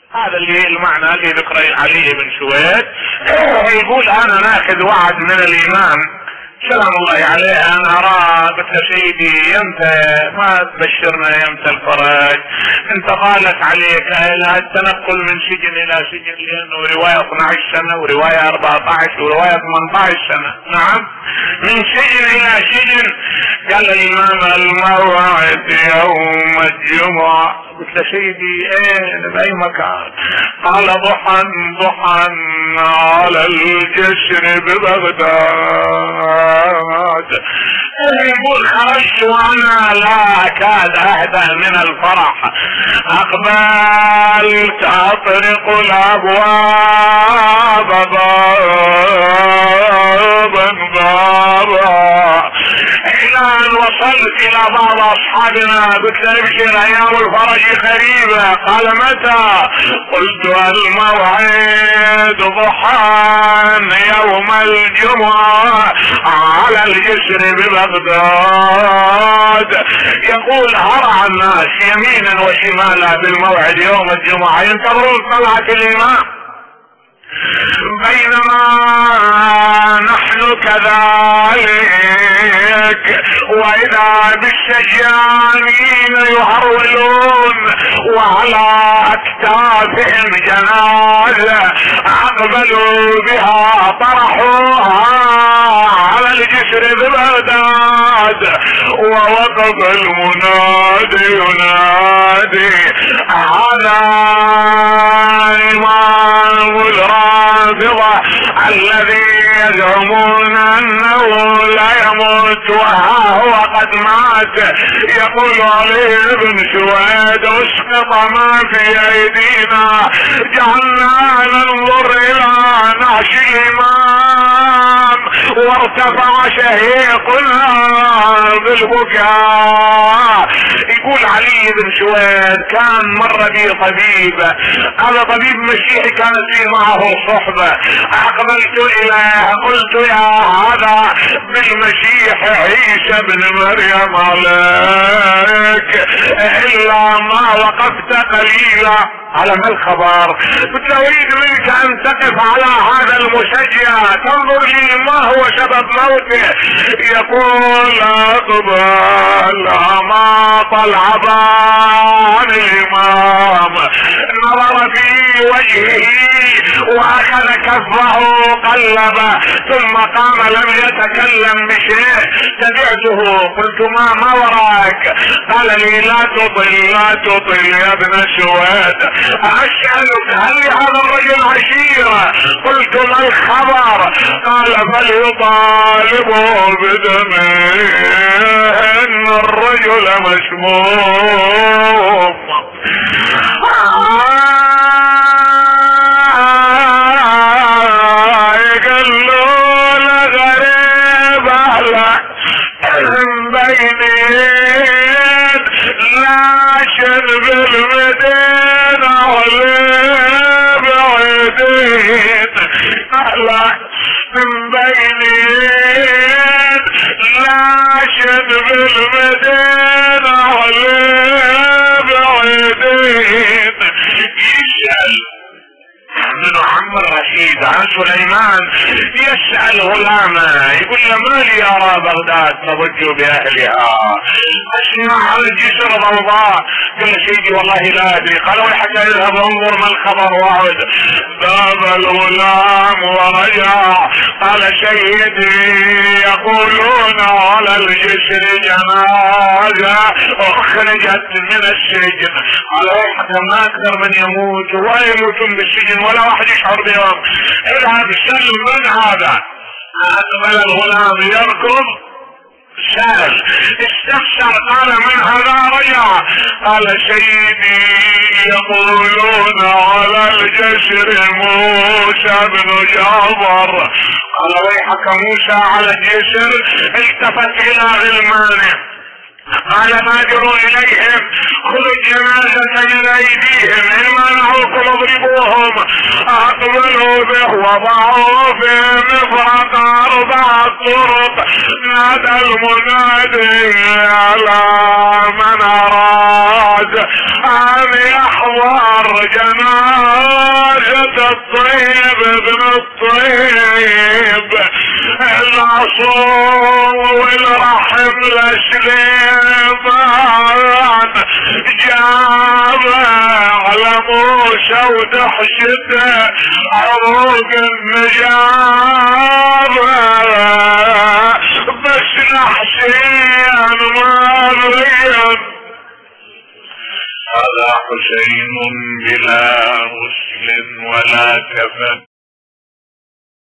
هذا اللي المعنى اللي ذكره علي بن سويد. يقول انا ناخذ وعد من الامام سلام الله عليه، انا ارى قلت له سيدي يمتى ما تبشرنا يمتى الفرج، انت غالت عليك التنقل من سجن الى سجن، لانه رواية 12 سنة ورواية 14 ورواية 18 سنة. نعم من سجن الى سجن. قال الامام الموعد يوم الجمعة. قلت له سيدي ايه باي مكان؟ قال ضحى ضحى على الجسر ببغداد. يقول خرجت وانا لا اكاد اهدأ من الفرح، اقبلت اطرق الابواب بابا الى ان وصلت الى بعض اصحابنا. قلت له ابشر ايام الفرج قريبه. قال متى؟ قلت الموعد ضحى يوم الجمعه على الجسر ببغداد. يقول هرع الناس يمينا وشمالا بالموعد يوم الجمعه ينتظرون طلعة الامام، بينما نحن كذلك واذا بالسجانين يهرولون وعلى اكتافهم جنازة اقبلوا بها طرحوها على الجسر ببغداد. ووقف المنادي ينادي هذا امام الرافضة الذي يزعمون انه لا يموت وها هو قد مات. يقول علي بن سويد اسقط ما في ايدينا، جعلنا ننظر الى نعش الامام وارتفع شهيقنا بالبكاء. يقول علي بن سويد كان مر بي طبيب، هذا طبيب مسيحي كانت لي معه صحبة، اقبلت اليه قلت يا هذا بالمسيح عيسى بن مريم عليك الا ما وقفت قليلا. على ما الخبر؟ قلت له اريد منك ان تقف على هذا المسجى تنظر لي ما هو سبب موته. يقول اقبل اماط العبان الامام نظر في وجهه واخذ كفه قلبه ثم قام لم يتكلم بشيء. تبعته قلت ما وراك؟ قال لي لا تطل يا ابن سويد، اسألك هل لهذا الرجل عشيرة؟ قلت ما الخبر؟ قال فليطالبوا بدمه ان الرجل مسموم. قالوا لغريب اهلك بينين لا شرب المدينة ولا بعيدين، اهلا من بينين لا شرب المدينة ولا بعيدين. يسأل من عم الرشيد عن سليمان، يسأل غلامه يقول له ما لي ارى بغداد تضج باهلها، اسمع على الجسر ضوضاء. قال سيدي والله لا ادري. قال ويحك اذهب انظر ما الخبر واعد. ذهب الغلام ورجع. قال سيدي يقولون على الجسر جنازة اخرجت من السجن. قال ويحك ما اكثر من يموت ويموتون بالسجن ولا واحد يشعر بهم. اذهب سلم من هذا. اقبل الغلام يركض سأل استفسر. قال من هذا؟ رجع. قال سيدي يقولون على الجسر موسى بن جعفر. قال ويحك موسى على الجسر؟ التفت الى غلمانه قال بادروا اليهم خذوا الجنازة من ايديهم ان منعوكم اضربوهم. اقبلوا به وضعوا في مفرق 4 طرق. نادى المنادي على من اراد عم يحضر جنازة الطيب ابن الطيب العصور والرحم لسليمان جابه على موسى ودحشته عروق النجابه بس لحسين ما بين هذا حسين بلا غسل ولا كفن